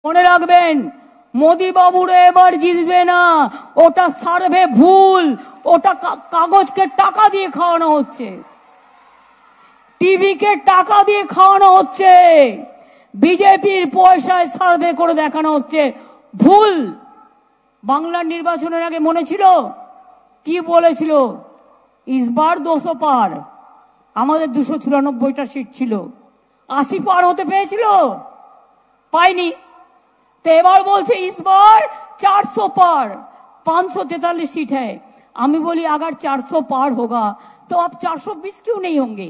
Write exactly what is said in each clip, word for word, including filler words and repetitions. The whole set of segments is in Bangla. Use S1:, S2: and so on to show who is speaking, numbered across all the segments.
S1: মনে রাখবেন মোদি বাবুরা এবার জিতবে না, ওটা সার্ভে ভুল, ওটা কাগজকে টাকা দিয়ে খাওয়ানো হচ্ছে, টিভিকে টাকা দিয়ে খাওয়ানো হচ্ছে, বিজেপির পয়সায় সার্ভে করে দেখানো হচ্ছে ভুল। বাংলার নির্বাচনের আগে মনে ছিল কি বলেছিল, ইসবার দুশো পার, আমাদের দুশো চুরানব্বইটা সিট ছিল, আশি পার হতে পেয়েছিল, পাইনি। तो এবার বলছে इस बार चार सौ पार, पाँच सौ तैतालीस सीट है। আমি বলি अगर चार सौ पार होगा तो अब चार सौ बीस क्यों नहीं होंगे?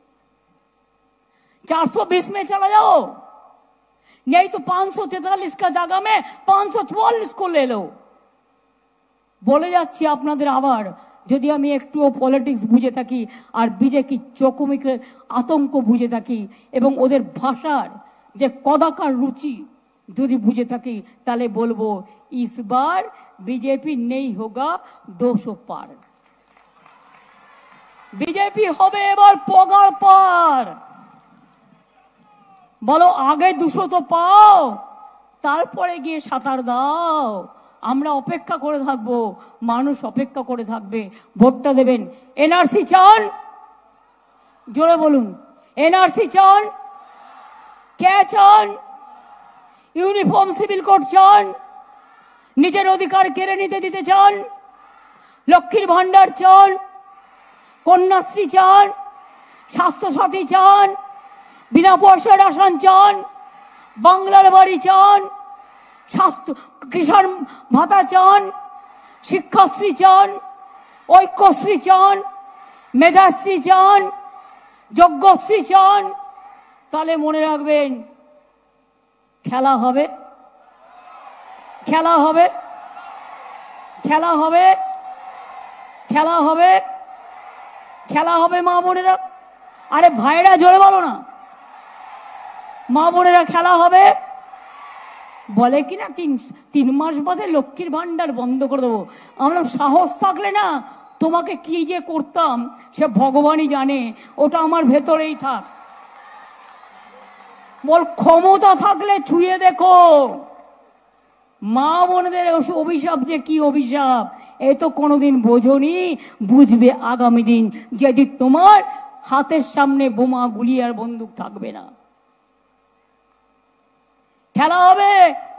S1: चार सौ बीस में चला जाओ, नहीं तो पाँच सौ तैतालीस का जगह में पाँच सौ चौवालीस को ले लो। বলে যাচ্ছি আপনাদের আবার, যদি আমি একটুও পলিটিক্স বুঝে থাকি আর বিজেপি চকুমিকে আতঙ্ক বুঝে থাকি এবং ওদের ভাষার যে কদাকার রুচি যদি বুঝে থাকি, তাহলে বলবো इस बार बीजेपी नहीं होगा दो सौ पार, बीजेपी হবে এবার পগার পার। বলো আগে দুশো তো পাও, তারপরে গিয়ে সাঁতার দাও। আমরা অপেক্ষা করে থাকবো, মানুষ অপেক্ষা করে থাকবে, ভোটটা দেবেন। এনআরসি চান? জোরে বলুন, এনআরসি চান? কে চান? ইউনিফর্ম সিভিল কোড চান? নিজের অধিকার কেড়ে নিতে দিতে চান? লক্ষ্মীর ভান্ডার চান? কন্যাশ্রী চান? স্বাস্থ্যসাথী চান? বিনা পয়সার রেশন চান? বাংলার বাড়ি চান? স্বাস্থ্য কিষাণ ভাতা চান? শিক্ষাশ্রী চান? ঐক্যশ্রী চান? মেধাশ্রী চান? যজ্ঞশ্রী চান? তাহলে মনে রাখবেন খেলা হবে, খেলা হবে, খেলা হবে, খেলা হবে, খেলা হবে। মা বোনেরা, আরে ভাইরা জোরে বলো না, মা বোনেরা খেলা হবে। বলে কিনা তিন তিন মাস বাদে লক্ষ্মীর ভান্ডার বন্ধ করে দেবো। আমরা সাহস থাকলে না, তোমাকে কি যে করতাম সে ভগবানই জানে, ওটা আমার ভেতরেই থাক। বল ক্ষমতা থাকলে ছুঁয়ে দেখো, মা বোনদের অভিশাপ যে কি অভিশাপ, এ তো কোনোদিন বোঝনি, বুঝবে আগামী দিন, যেদিন তোমার হাতের সামনে বোমা গুলি আর বন্দুক থাকবে না। খেলা হবে।